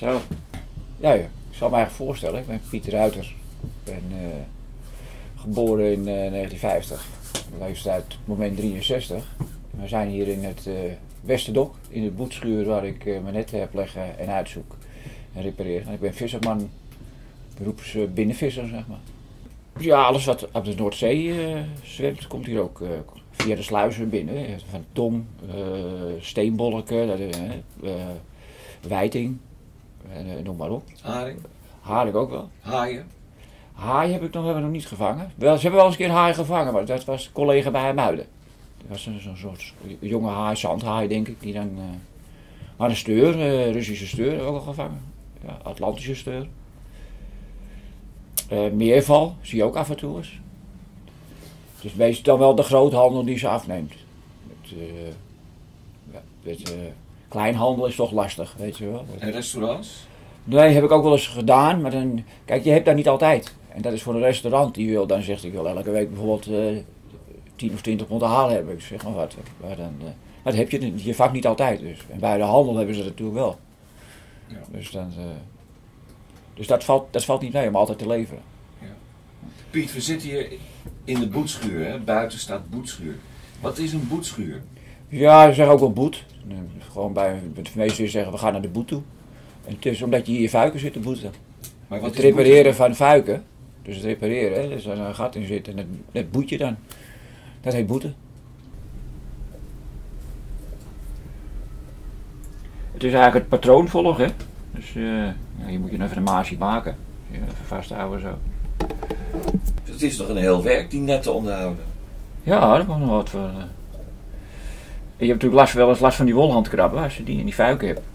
Zo. Ja, ik zal me eigenlijk voorstellen. Ik ben Pieter Ruiter. Ik ben geboren in 1950. Leeftijd op het moment 63. We zijn hier in het Westerdok, in de boetschuur waar ik mijn netten heb leggen en uitzoek en repareer. En ik ben visserman, beroeps binnenvisser, zeg maar. Ja, alles wat op de Noordzee zwemt, komt hier ook via de sluizen binnen. Van tong, steenbolken, wijting, noem maar op. Haring? Haring ook wel. Haaien? Haai hebben we nog niet gevangen. Ze hebben wel eens een keer haai gevangen, maar dat was een collega bij Hermuiden. Dat was zo'n soort jonge haai, zandhaai denk ik, die dan... maar een steur, Russische steur, hebben we ook al gevangen. Ja, Atlantische steur. Meerval, zie je ook af en toe eens. Het is meestal wel de groothandel die ze afneemt. Kleinhandel is toch lastig, weet je wel. En restaurants? Nee, heb ik ook wel eens gedaan, maar dan... Kijk, je hebt dat niet altijd. En dat is voor een restaurant die wil, dan zegt ik wil elke week bijvoorbeeld 10 of 20 pond halen hebben. Ik zeg maar wat. Maar dat heb je vangt niet altijd dus. En bij de handel hebben ze dat natuurlijk wel. Ja. Dus dat valt niet mee om altijd te leveren. Ja. Piet, we zitten hier in de boetschuur, hè? Buiten staat boetschuur. Wat is een boetschuur? Ja, ze zeggen ook wel boet. Gewoon bij de meesten zeggen we gaan naar de boet toe. En het is omdat je hier vuiken zit te boeten. Maar wat het repareren van vuiken, dus het repareren, hè, dus er een gat in zit en het boet je dan. Dat heet boeten. Het is eigenlijk het patroon volgen, hè. Dus je moet je even een maasje maken. Je even vasthouden zo. Het is toch een heel werk die net te onderhouden? Ja, daar komt nog wat voor. Je hebt natuurlijk wel eens last van die wolhandkrabben als je die in die vuiken hebt.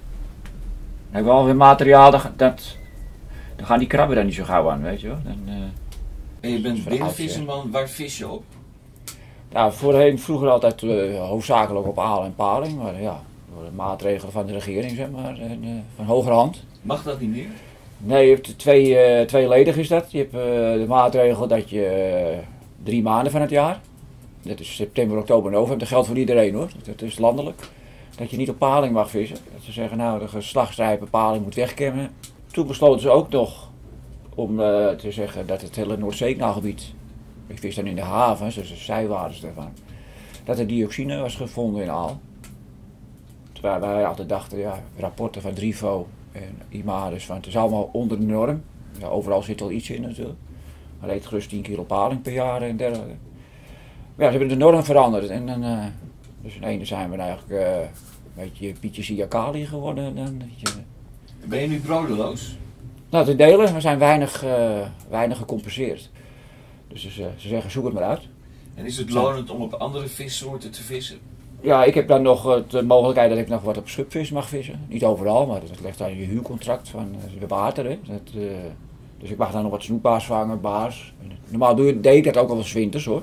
Dan heb je wel weer materiaal, dan gaan die krabben daar niet zo gauw aan, weet je wel. En je bent binnenvisserman, waar vis je op? Nou, vroeger altijd hoofdzakelijk op aal en paling, maar ja, door de maatregelen van de regering, zeg maar, en, van hogerhand. Mag dat niet meer? Nee, je hebt tweeledig is dat. Je hebt de maatregel dat je 3 maanden van het jaar, dat is september, oktober, november, dat geldt voor iedereen hoor, dat is landelijk, dat je niet op paling mag vissen. Dat ze zeggen, nou, de geslachtsrijpe paling moet wegkemmen. Toen besloten ze ook nog om te zeggen dat het hele Noordzeekanagebied, ik vis dan in de havens, dus de zijwaters daarvan, dat er dioxine was gevonden in aal. Terwijl wij altijd dachten, ja, rapporten van Drifo en IMARIS, van het is allemaal onder de norm. Ja, overal zit wel iets in natuurlijk. Maar eet gerust 10 kilo paling per jaar en dergelijke. Maar ja, ze hebben de norm veranderd en dan, dus in ene zijn we eigenlijk een beetje Pietje Siakali geworden. Ben je nu broodeloos? Nou, ten dele, we zijn weinig gecompenseerd. Dus ze zeggen, zoek het maar uit. En is het lonend om op andere vissoorten te vissen? Ja, ik heb dan nog de mogelijkheid dat ik nog wat op schubvis mag vissen. Niet overal, maar dat ligt aan je huurcontract van de water. Hè. Dus ik mag dan nog wat snoepbaars vangen, baars. Normaal deed ik dat ook al wel 's winters hoor.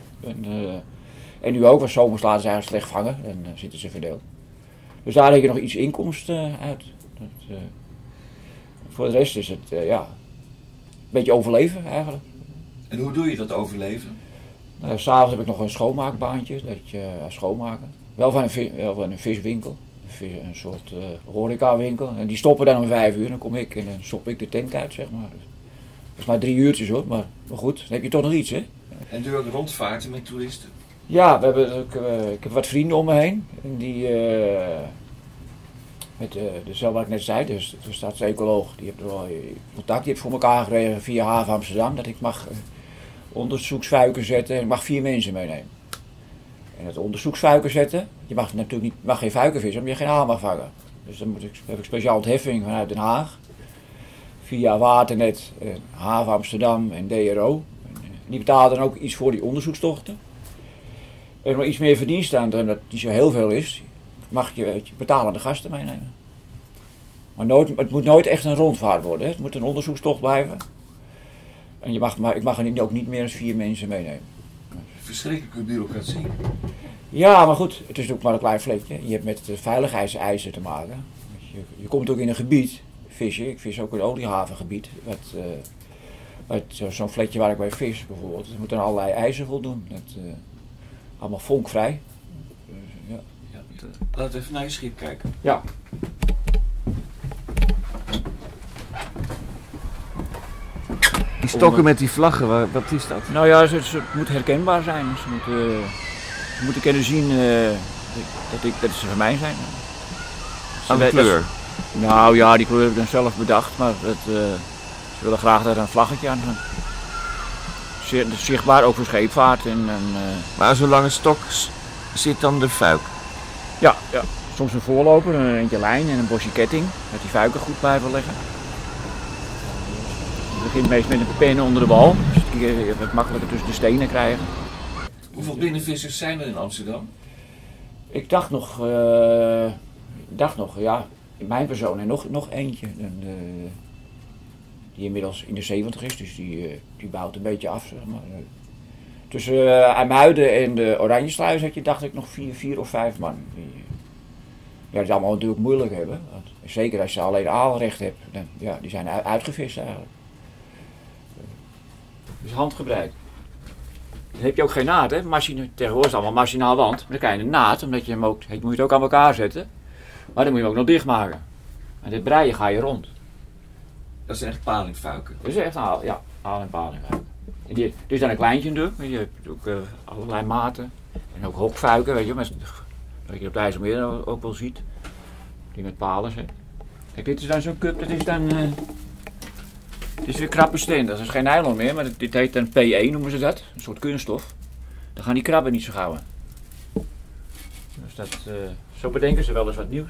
En nu ook, want zomers laten ze eigenlijk slecht vangen en zitten ze verdeeld. Dus daar heb je nog iets inkomsten uit. Voor de rest is het ja, een beetje overleven eigenlijk. En hoe doe je dat overleven? S'avonds heb ik nog een schoonmaakbaantje, dat je schoonmaken. Wel van een viswinkel, een soort horecawinkel. En die stoppen dan om 5 uur, dan kom ik en dan stop ik de tent uit, zeg maar. Dat is maar 3 uurtjes hoor, maar goed, dan heb je toch nog iets hè. En doe je ook rondvaarten met toeristen? Ja, ik heb wat vrienden om me heen. En die, met dezelfde wat ik net zei, dus de stadsecoloog, die heeft er wel contact, die heeft voor elkaar gekregen via Haven Amsterdam, dat ik mag onderzoeksvuiken zetten en ik mag 4 mensen meenemen. En het onderzoeksvuiken zetten, je mag natuurlijk niet, geen vuiken vissen, omdat je geen haal mag vangen. Dus dan heb ik speciaal ontheffing vanuit Den Haag, via Waternet, Haven Amsterdam en DRO. Die betalen dan ook iets voor die onderzoekstochten. En nog iets meer verdienst aan, dat die zo heel veel is, mag je betalende gasten meenemen. Maar het moet nooit echt een rondvaart worden, hè. Het moet een onderzoekstocht blijven. En ik mag er ook niet meer dan 4 mensen meenemen. Verschrikkelijke bureaucratie. Ja, maar goed, het is ook maar een klein vlekje. Je hebt met veiligheidseisen te maken. Je komt ook in een gebied, vissen. Ik vis ook in een oliehavengebied. Zo'n vlekje waar ik bij vis bijvoorbeeld. Er moeten allerlei eisen voldoen. Allemaal vonkvrij. Ja. Laten we even naar je schip kijken. Ja. Die stokken met die vlaggen, wat is dat? Nou ja, ze moet herkenbaar zijn. Ze moeten kunnen zien dat ze van mij zijn. Aan de kleur? Nou ja, die kleur heb ik dan zelf bedacht, maar ze willen graag daar een vlaggetje aan gaan. Zichtbaar ook voor scheepvaart. Maar aan zo'n lange stok zit dan de fuik? Ja, ja. Soms een voorloper, een eentje lijn en een bosje ketting, dat die fuiken goed blijven liggen. Je begint meest met een pen onder de bal, dus je het makkelijker tussen de stenen krijgen. Hoeveel binnenvissers zijn er in Amsterdam? Ik dacht nog, ja, in mijn persoon en nog eentje. Die inmiddels in de 70 is, dus die bouwt een beetje af, zeg maar. Tussen IJmuiden en de Oranjesluis had je, dacht ik, nog 4 of 5 man. Ja, die allemaal natuurlijk moeilijk hebben. Want zeker als je alleen aalrecht hebt, dan, ja, die zijn uitgevist eigenlijk. Dus handgebruik. Dan heb je ook geen naad, hè? Tegenwoordig is het allemaal machinaal wand. Maar dan krijg je een naad, omdat je moet je het ook aan elkaar zetten. Maar dan moet je hem ook nog dichtmaken. En dit breien ga je rond. Dat zijn echt palingfuiken? Dat is echt haal en palingfuiken. Dit is dan een kleintje natuurlijk. Je hebt ook allerlei maten. En ook hokfuiken, weet je, dat je op de IJsselmeer ook wel ziet. Die met palen zit. Kijk, dit is dan zo'n cup, dat is dan... dit is weer krappe steen, dat is geen nylon meer, maar dit heet dan PE noemen ze dat. Een soort kunststof. Dan gaan die krabben niet zo gauw. Dus zo bedenken ze wel eens wat nieuws.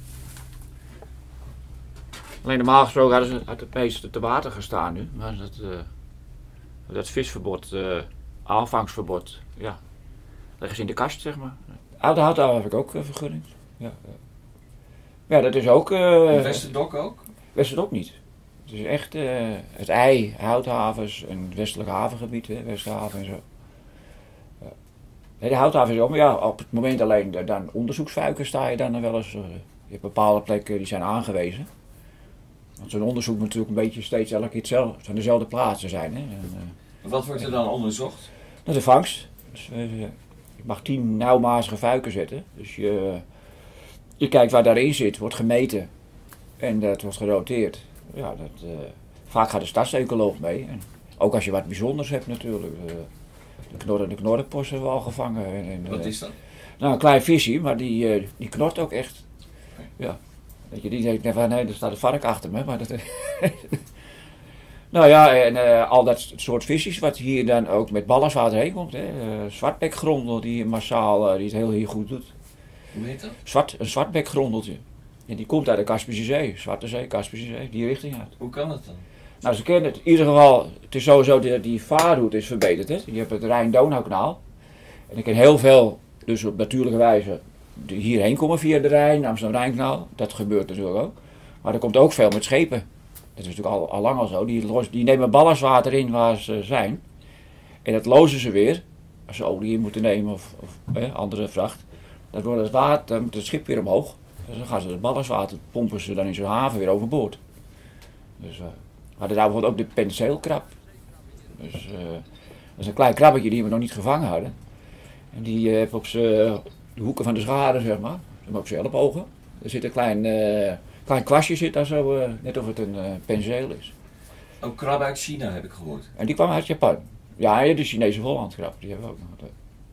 Alleen normaal gesproken had het meeste te water gestaan nu. Maar dat visverbod, aalvangstverbod, ja. Leggen ze in de kast, zeg maar. Oude houthaven heb ik ook vergunning. Ja, ja, dat is ook... Westerdok ook? Westerdok niet. Het is echt het IJ, houthavens, een westelijk havengebied, hè, Westerhaven en zo. Nee, de houthaven is ook, maar ja, op het moment alleen dan onderzoeksfuiken sta je dan wel eens. Je hebt bepaalde plekken die zijn aangewezen. Want zo'n onderzoek moet natuurlijk een beetje steeds elke keer hetzelfde, van dezelfde plaatsen zijn. Hè. Wat wordt er dan onderzocht? Dat is de vangst. Dus, je mag 10 nauwmazige fuiken zetten. Dus je kijkt waar daarin zit, wordt gemeten en dat wordt geroteerd. Ja, vaak gaat de stadsecoloog mee. En ook als je wat bijzonders hebt natuurlijk. De knorrenpost hebben we al gevangen. Wat is dat? Nou, een klein visje, maar die knort ook echt. Ja. Dat je niet denkt van nee, er staat een vark achter me. Maar dat, nou ja, en al dat soort visjes wat hier dan ook met ballastwater heen komt. Zwartbekgrondel die massaal, die het heel hier goed doet. Hoe heet dat? Een zwartbekgrondeltje. En die komt uit de Kaspische Zee, Zwarte Zee, Kaspische Zee, die richting uit. Hoe kan dat dan? Nou, ze kennen het. In ieder geval, het is sowieso dat die vaarroute is verbeterd. Hè? Je hebt het Rijn-Donaukanaal. En ik ken heel veel, dus op natuurlijke wijze, die hierheen komen via de Rijn, Amsterdam-Rijnkanaal. Dat gebeurt natuurlijk ook. Maar er komt ook veel met schepen. Dat is natuurlijk al lang al zo. Die nemen ballastwater in waar ze zijn. En dat lozen ze weer. Als ze olie in moeten nemen of andere vracht. Dan wordt het water, dan moet het schip weer omhoog. Dus dan gaan ze het ballastwater, pompen ze dan in zo'n haven weer overboord. Dus we hadden daar bijvoorbeeld ook de penseelkrab. Dus dat is een klein krabbetje die we nog niet gevangen hadden. En die heeft op de hoeken van de schade, zeg maar, op zijn ellebogen. Er zit een klein kwastje zit daar zo, net of het een penseel is. Ook krab uit China heb ik gehoord. En die kwam uit Japan. Ja, de Chinese Hollandkrab, die hebben we ook nog.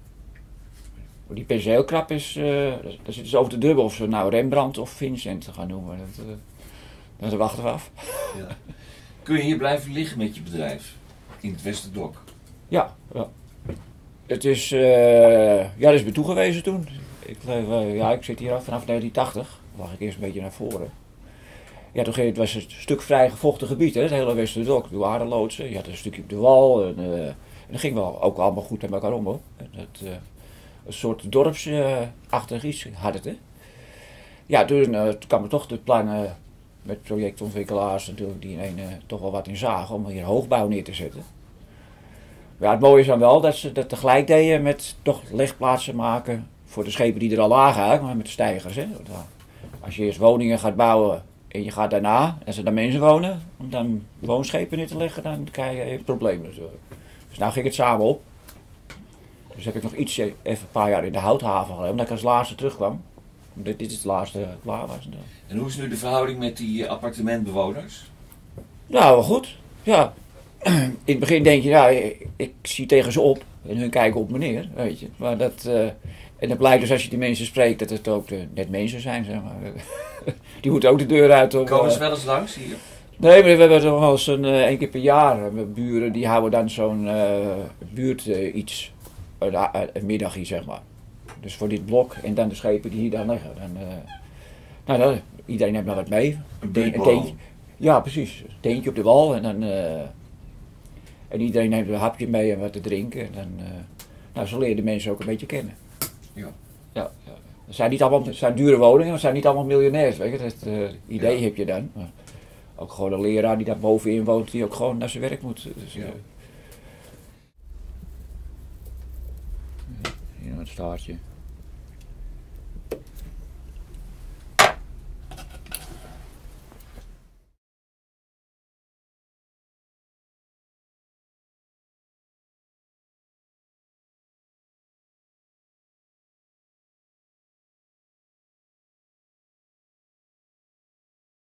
Die penseelkrab is, daar zitten ze over te dubbel of ze nou Rembrandt of Vincent gaan noemen. Dat wachten we af. Ja. Kun je hier blijven liggen met je bedrijf? In het Westerdok? Ja. Het is, dat is me toegewezen toen. Ik zit hier al vanaf 1980. Dan lag ik eerst een beetje naar voren. Ja, het was een stuk vrij gevochten gebied, hè, het hele Westerdok. Er waren loodsen, je had een stukje op de wal. En dat ging wel ook allemaal goed met elkaar om, hoor. Een soort dorpsachtig iets had het, hè. Ja, toen kwam er toch het plan met projectontwikkelaars natuurlijk die toch wel wat in zagen om hier hoogbouw neer te zetten. Ja, het mooie is dan wel dat ze dat tegelijk deden met toch legplaatsen maken voor de schepen die er al lagen eigenlijk, maar met de stijgers, hè. Als je eerst woningen gaat bouwen en je gaat daarna, als er dan mensen wonen, om dan woonschepen neer te leggen, dan krijg je problemen natuurlijk. Dus nou ging het samen op. Dus heb ik nog even een paar jaar in de houthaven gedaan, omdat ik als laatste terugkwam. Dit is het laatste klaar was. En hoe is nu de verhouding met die appartementbewoners? Nou, wel goed. Ja. in het begin denk je, nou, ik zie tegen ze op en hun kijken op me neer, weet je. Maar en dan blijkt dus als je die mensen spreekt dat het ook net mensen zijn, zeg maar. Die moeten ook de deur uit. Komen ze wel eens langs hier? Nee, maar we hebben toch wel eens één keer per jaar. Mijn buren die houden dan zo'n buurt iets, een middagje zeg maar. Dus voor dit blok en dan de schepen die hier dan liggen. Iedereen heeft nog wat mee. Een teentje. Ja, precies. Een teentje op de wal en dan... en iedereen neemt een hapje mee en wat te drinken. En dan, zo leer de mensen ook een beetje kennen. Ja. Ja. Het zijn dure woningen, het zijn niet allemaal miljonairs, weet je. Dat idee heb je dan. Maar ook gewoon een leraar die daar bovenin woont, die ook gewoon naar zijn werk moet. Dus, hier een staartje.